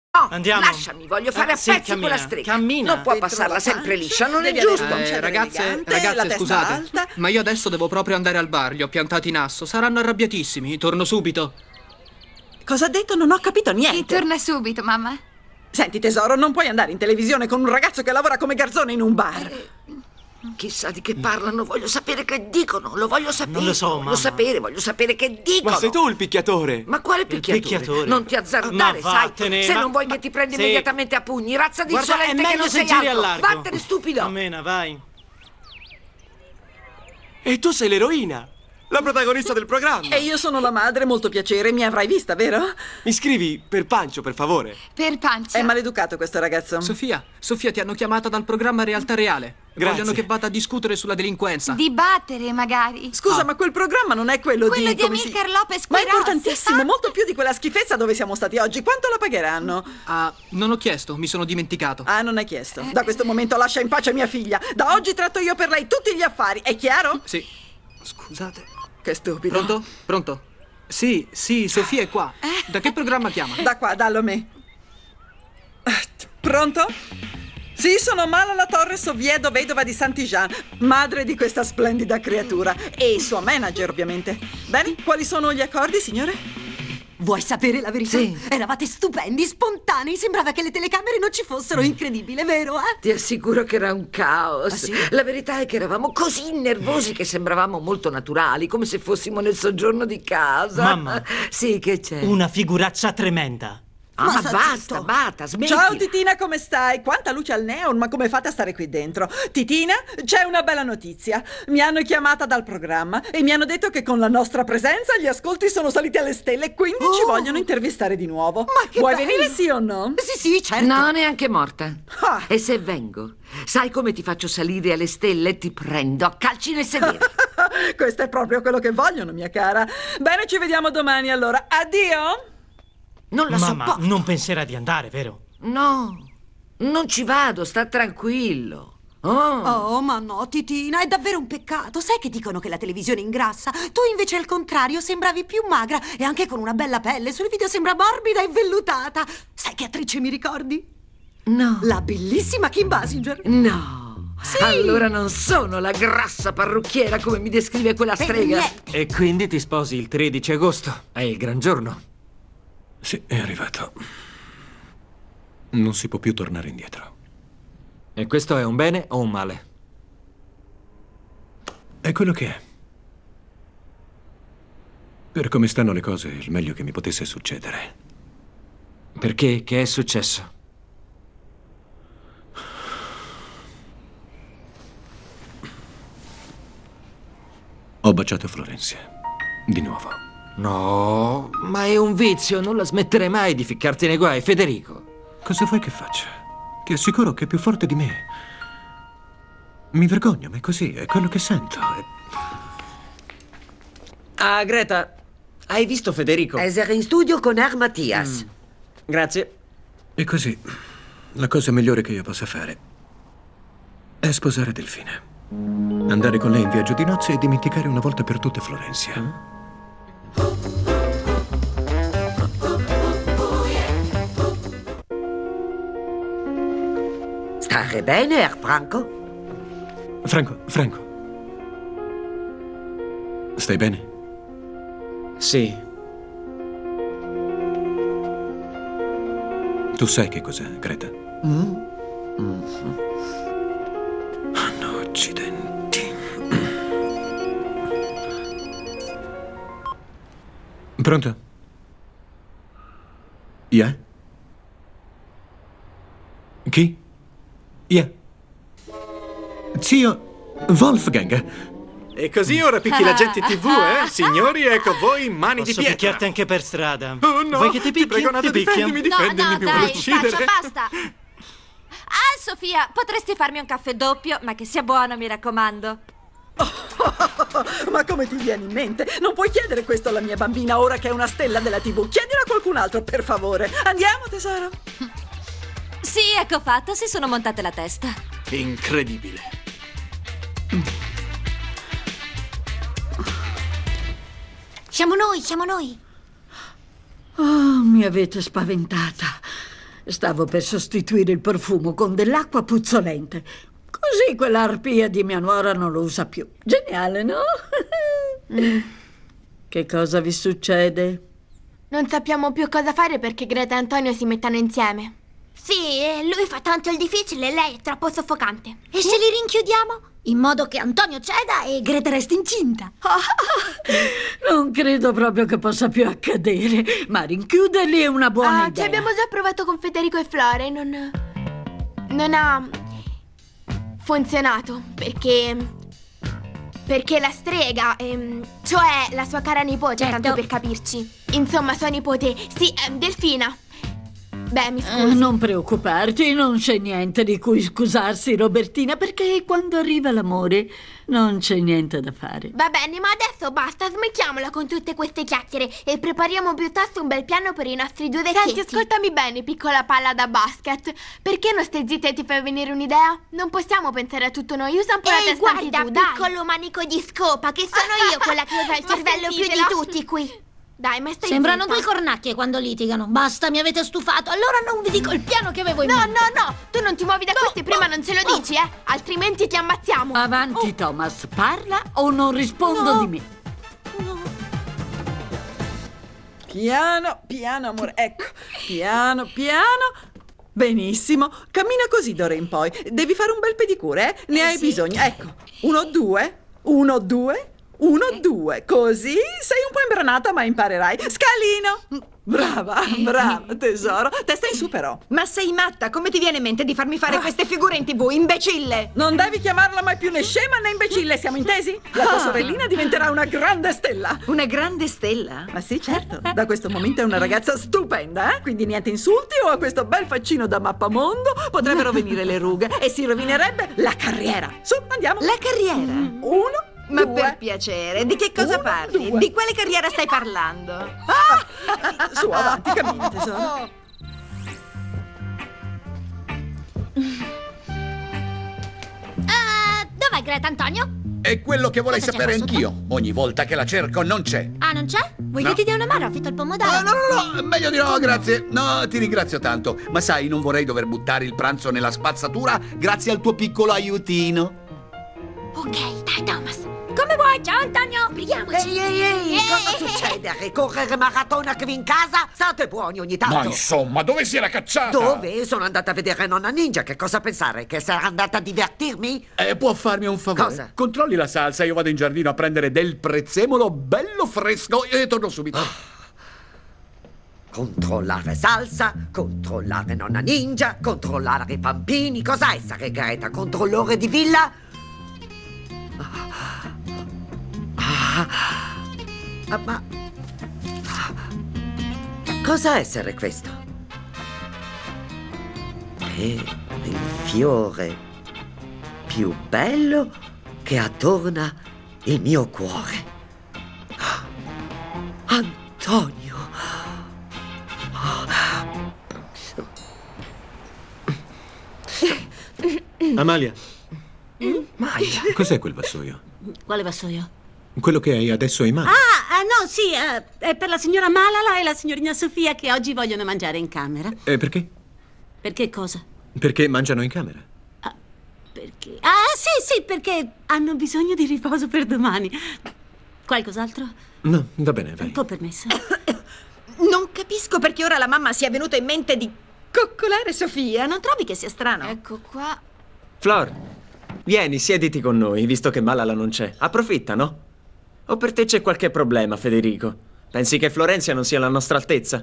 No, Andiamo. lasciami, voglio fare a sì, pezzi cammina, quella strega. cammina. Non può Dentro passarla la sempre pancia, liscia, non è devi giusto. avere la Ragazze, elegante, ragazze, la testa scusate, alta. ma io adesso devo proprio andare al bar. Li ho piantati in asso. Saranno arrabbiatissimi. Torno subito. Cosa ha detto? Non ho capito niente. Ritorna subito, mamma. Senti, tesoro, non puoi andare in televisione con un ragazzo che lavora come garzone in un bar. Chissà di che parlano, voglio sapere che dicono, lo voglio sapere. Non lo so, mamma. Voglio sapere che dicono. Ma sei tu il picchiatore? Ma quale picchiatore? picchiatore. Non ti azzardare, Ma sai? vattene, Se ma- non vuoi che ti prendi sì. immediatamente a pugni, razza di Guarda, è insolente che meglio non se sei giri altro. a largo. Vattene, stupido. Ammena, vai. E tu sei l'eroina, la protagonista del programma. E io sono la madre, molto piacere, mi avrai vista, vero? Mi scrivi per Pancio, per favore. Per pancia. È maleducato questo ragazzo. Sofia, ti hanno chiamata dal programma Realtà Reale. Grazie. Vogliono che vada a discutere sulla delinquenza. Dibattere, magari. Scusa, ma quel programma non è quello Quello di come si- Amilcar Lopez Ma è Quiroz. importantissimo, molto più di quella schifezza dove siamo stati oggi. Quanto la pagheranno? Ah, non ho chiesto, mi sono dimenticato. Ah, non hai chiesto. Da questo momento lascia in pace mia figlia. Da oggi tratto io per lei tutti gli affari, è chiaro? Sì. Scusate. Che stupido. Pronto? Pronto? Sì, Sofia è qua. Da che programma chiama? Da qua, dallo a me. Pronto? Sì, sono Mala La Torres Oviedo, vedova di Sant'Ijan, madre di questa splendida creatura. E sua manager, ovviamente. Bene, quali sono gli accordi, signore? Vuoi sapere la verità? Sì. Eravate stupendi, spontanei, sembrava che le telecamere non ci fossero. Incredibile, vero, Ti assicuro che era un caos. Ah, sì? La verità è che eravamo così nervosi che sembravamo molto naturali, come se fossimo nel soggiorno di casa. Mamma. Sì, che c'è? Una figuraccia tremenda. Ah, ma sta basta, zitto. basta, smetti. Ciao Titina, come stai? Quanta luce al neon, ma come fate a stare qui dentro? Titina, c'è una bella notizia. Mi hanno chiamata dal programma e mi hanno detto che con la nostra presenza gli ascolti sono saliti alle stelle, quindi ci vogliono intervistare di nuovo. Ma che Vuoi bello! venire sì o no? Sì, certo. No, neanche morta. Ah. E se vengo, sai come ti faccio salire alle stelle? Ti prendo a calci nel sedere. Questo è proprio quello che vogliono, mia cara. Bene, ci vediamo domani allora. Addio! Non la Mamma, sopporto. non penserà di andare, vero? No, non ci vado, sta tranquillo. Oh. Oh, ma no, Titina, è davvero un peccato. Sai che dicono che la televisione ingrassa? Tu invece al contrario sembravi più magra e anche con una bella pelle. Sul video sembra morbida e vellutata. Sai che attrice mi ricordi? No. La bellissima Kim Basinger. No. Sì. Allora non sono la grassa parrucchiera come mi descrive quella strega. niente. E quindi ti sposi il 13 agosto. È il gran giorno. Sì, è arrivato. Non si può più tornare indietro. E questo è un bene o un male? È quello che è. Per come stanno le cose, il meglio che mi potesse succedere. Perché? Che è successo? Ho baciato Florencia. Di nuovo. No, ma è un vizio, non la smetterei mai di ficcarti nei guai, Federico. Cosa vuoi che faccia? Ti assicuro che è più forte di me. Mi vergogno, ma è così, è quello che sento. Ah, Greta, hai visto Federico? Essere in studio con Ar Mattias. Grazie. E così, la cosa migliore che io possa fare è sposare Delfina. Andare con lei in viaggio di nozze e dimenticare una volta per tutte Florencia. Stare bene, Herr Franco? Franco. Stai bene? Sì. Tu sai che cos'è, Greta? Oh, no, accidenti. Pronto? Yeah? Chi? Yeah. Zio Wolfgang. E così ora picchi la gente in TV, eh? Signori, ecco voi mani Posso di pietra. picchiarti anche per strada. Oh no, Vuoi che ti picchi? prego, Nado, Ti picchio? difendimi, mi vuole uccidere. basta. Ah, Sofia, potresti farmi un caffè doppio, ma che sia buono, mi raccomando. Ma come ti viene in mente? Non puoi chiedere questo alla mia bambina ora che è una stella della TV. Chiedilo a qualcun altro, per favore. Andiamo, tesoro. Sì, ecco fatto, si sono montate la testa. Incredibile. Siamo noi. Oh, mi avete spaventata. Stavo per sostituire il profumo con dell'acqua puzzolente. Così quell'arpia di mia nuora non lo usa più. Geniale, no? Che cosa vi succede? Non sappiamo più cosa fare perché Greta e Antonio si mettano insieme. Sì, lui fa tanto il difficile e lei è troppo soffocante. E se li rinchiudiamo? In modo che Antonio ceda e Greta resti incinta. Non credo proprio che possa più accadere, ma rinchiuderli è una buona idea. Ci abbiamo già provato con Federico e Flora e non ha funzionato perché la strega, cioè la sua cara nipote, tanto per capirci. Insomma, sua nipote, sì, Delfina. Beh, mi scusi. Non preoccuparti, non c'è niente di cui scusarsi, Robertina, perché quando arriva l'amore non c'è niente da fare. Va bene, ma adesso basta, smettiamola con tutte queste chiacchiere e prepariamo piuttosto un bel piano per i nostri due vecchietti. Senti, ascoltami bene, piccola palla da basket. Perché non stai zitta e ti fai venire un'idea? Non possiamo pensare a tutto noi, usa un po' la testa anche tu, dai. Piccolo manico di scopa, che sono io quella che usa il cervello più di tutti qui. Dai, ma stai Sembrano zitta. due cornacchie quando litigano. Basta, mi avete stufato. Allora non vi dico il piano che avevo in mente. No, tu non ti muovi da questi prima non ce lo dici, altrimenti ti ammazziamo. Avanti, Thomas, parla o non rispondo di me. Piano, piano, amore. Ecco, piano, piano. Benissimo. Cammina così d'ora in poi. Devi fare un bel pedicure, eh? Ne hai bisogno. Ecco. 1, 2, 1, 2. 1, 2, così sei un po' imbranata ma imparerai. Scalino! Brava, brava, tesoro. Testa in su però. Ma sei matta? Come ti viene in mente di farmi fare queste figure in TV, imbecille? Non devi chiamarla mai più né scema né imbecille, siamo intesi? La tua sorellina diventerà una grande stella. Una grande stella? Ma sì, certo. Da questo momento è una ragazza stupenda, eh? Quindi niente insulti o a questo bel faccino da mappamondo potrebbero venire le rughe e si rovinerebbe la carriera. Su, andiamo. La carriera? 1, Ma 2. per piacere, di che cosa parli? 2. Di quale carriera stai parlando? Su, avanti, cammina, tesoro. Dov'è Greta, Antonio? È quello che vorrei Cosa c'è sapere qua sotto? anch'io. Ogni volta che la cerco non c'è. Ah, non c'è? Vuoi No. che ti dia una mano? Affitto il pomodoro. No, meglio di no, grazie. No, ti ringrazio tanto. Ma sai, non vorrei dover buttare il pranzo nella spazzatura grazie al tuo piccolo aiutino. Ok, dai, Thomas. Come vuoi? Ciao, Antonio. Sbrighiamoci. Ehi, cosa succede? A ricorrere maratona qui in casa? State buoni ogni tanto. Ma insomma, dove si era cacciata? Dove? Sono andata a vedere Nonna Ninja. Che cosa pensare? Che sarà andata a divertirmi? Può farmi un favore? Cosa? Controlli la salsa, io vado in giardino a prendere del prezzemolo bello fresco e torno subito. Controllare salsa, controllare Nonna Ninja, controllare i bambini. Cosa essere, Greta? Controllore di villa? Ma cosa essere questo? È il fiore più bello che adorna il mio cuore. Antonio. Amalia, Maya. cos'è quel vassoio? Quale vassoio? Quello che hai adesso in mano. No, sì, è per la signora Malala e la signorina Sofia che oggi vogliono mangiare in camera. Perché? Perché cosa? Perché mangiano in camera. Perché? Sì, perché hanno bisogno di riposo per domani. Qualcos'altro? No, va bene, vai. Un po' permesso. Non capisco perché ora la mamma sia venuta in mente di coccolare Sofia. Non trovi che sia strano? Ecco qua. Flor, vieni, siediti con noi, visto che Malala non c'è. Approfitta, no? O per te c'è qualche problema, Federico? Pensi che Florenzia non sia alla nostra altezza?